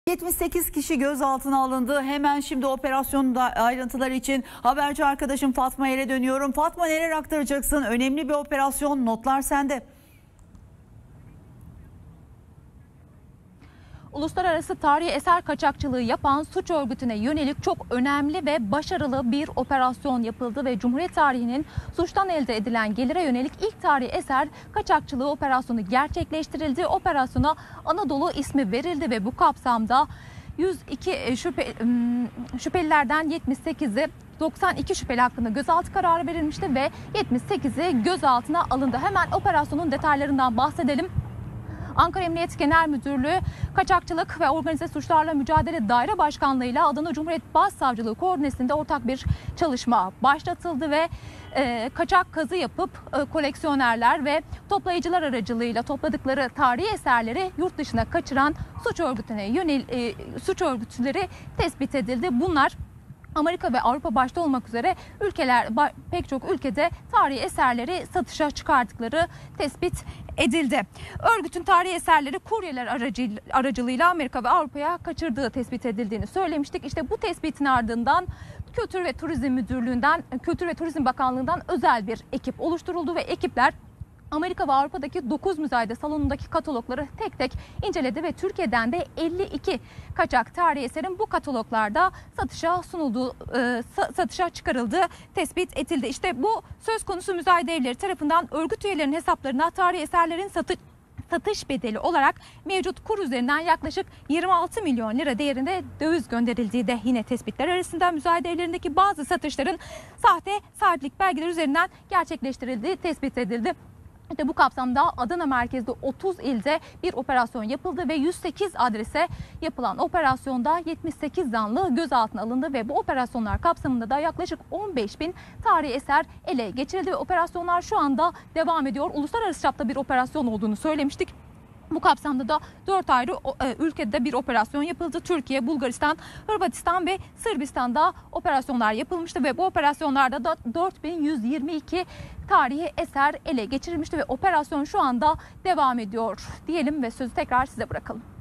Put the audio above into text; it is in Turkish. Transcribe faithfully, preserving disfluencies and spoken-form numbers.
yetmiş sekiz kişi gözaltına alındı. Hemen şimdi operasyonun da ayrıntıları için haberci arkadaşım Fatma Er'e dönüyorum. Fatma, neler aktaracaksın? Önemli bir operasyon, notlar sende. Uluslararası tarihi eser kaçakçılığı yapan suç örgütüne yönelik çok önemli ve başarılı bir operasyon yapıldı ve Cumhuriyet tarihinin suçtan elde edilen gelire yönelik ilk tarihi eser kaçakçılığı operasyonu gerçekleştirildi. Operasyona Anadolu ismi verildi ve bu kapsamda yüz iki şüphe, şüphelilerden yetmiş sekizi doksan iki şüpheli hakkında gözaltı kararı verilmişti ve yetmiş sekizi gözaltına alındı. Hemen operasyonun detaylarından bahsedelim. Ankara Emniyet Genel Müdürlüğü Kaçakçılık ve Organize Suçlarla Mücadele Daire Başkanlığı ile Adana Cumhuriyet Başsavcılığı koordinesinde ortak bir çalışma başlatıldı ve e, kaçak kazı yapıp e, koleksiyonerler ve toplayıcılar aracılığıyla topladıkları tarihi eserleri yurt dışına kaçıran suç örgütüne yönel e, suç örgütleri tespit edildi. Bunlar Amerika ve Avrupa başta olmak üzere ülkeler pek çok ülkede tarihi eserleri satışa çıkarttıkları tespit edildi. Örgütün tarihi eserleri kuryeler aracı, aracılığıyla Amerika ve Avrupa'ya kaçırdığı tespit edildiğini söylemiştik. İşte bu tespitin ardından Kültür ve Turizm Müdürlüğü'nden, Kültür ve Turizm Bakanlığı'ndan özel bir ekip oluşturuldu ve ekipler Amerika ve Avrupa'daki dokuz müzayede salonundaki katalogları tek tek inceledi ve Türkiye'den de elli iki kaçak tarihi eserin bu kataloglarda satışa sunulduğu, e, satışa çıkarıldığı tespit edildi. İşte bu söz konusu müzayede evleri tarafından örgüt üyelerinin hesaplarına tarihi eserlerin satış satış bedeli olarak mevcut kur üzerinden yaklaşık yirmi altı milyon lira değerinde döviz gönderildiği de yine tespitler arasında. Müzayede evlerindeki bazı satışların sahte sahiplik belgeleri üzerinden gerçekleştirildiği tespit edildi. İşte bu kapsamda Adana merkezli otuz ilde bir operasyon yapıldı ve yüz sekiz adrese yapılan operasyonda yetmiş sekiz zanlı gözaltına alındı ve bu operasyonlar kapsamında da yaklaşık on beş bin tarihi eser ele geçirildi ve operasyonlar şu anda devam ediyor. Uluslararası çapta bir operasyon olduğunu söylemiştik. Bu kapsamda da dört ayrı ülkede bir operasyon yapıldı. Türkiye, Bulgaristan, Hırvatistan ve Sırbistan'da operasyonlar yapılmıştı ve bu operasyonlarda da dört bin yüz yirmi iki tarihi eser ele geçirilmişti ve operasyon şu anda devam ediyor diyelim ve sözü tekrar size bırakalım.